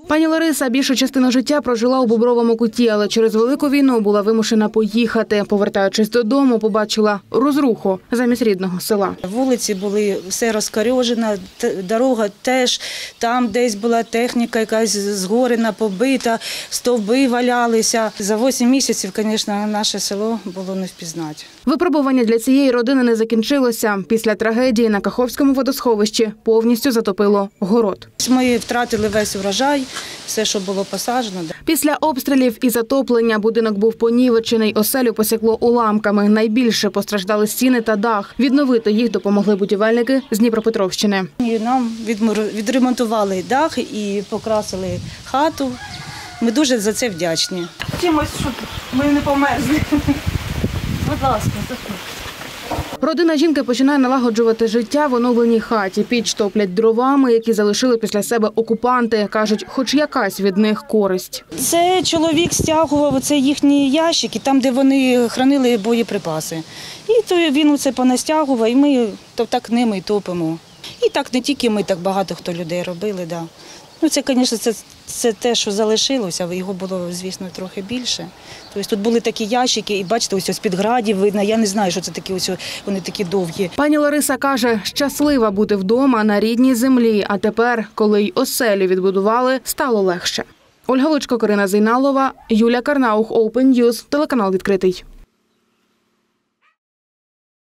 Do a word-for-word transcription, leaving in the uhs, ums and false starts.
Пані Лариса більшу частину життя прожила у Бобровому Куті, але через велику війну була вимушена поїхати. Повертаючись додому, побачила розруху замість рідного села. Вулиці були все розкорьожено, дорога теж, там десь була техніка якась згорена, побита, стовби валялися. За вісім місяців, звісно, наше село було не впізнати. Випробування для цієї родини не закінчилося. Після трагедії на Каховському водосховищі повністю затопило город. Ми втратили весь урожай, все, що було посаджено. Після обстрілів і затоплення будинок був понівечений, оселю посікло уламками. Найбільше постраждали стіни та дах. Відновити їх допомогли будівельники з Дніпропетровщини. І нам відремонтували дах і покрасили хату. Ми дуже за це вдячні. Чимось, щоб ми не померзли. Будь ласка, заходьте. Родина жінки починає налагоджувати життя в оновленій хаті. Піч топлять дровами, які залишили після себе окупанти. Кажуть, хоч якась від них користь. Це чоловік стягував це їхні ящики, там, де вони хранили боєприпаси. І то він це понастягував, і ми то так ними і топимо. І так не тільки ми, так багато хто людей робили. Да. Ну, це, звісно, це, це те, що залишилося, його було, звісно, трохи більше. Тобто тут були такі ящики, і бачите, ось з-під градів видно, я не знаю, що це такі, ось вони такі довгі. Пані Лариса каже, щаслива бути вдома на рідній землі, а тепер, коли й оселю відбудували, стало легше. Ольга Лучко, Карина Зейналова, Юлія Карнаух, Open News, телеканал «Відкритий».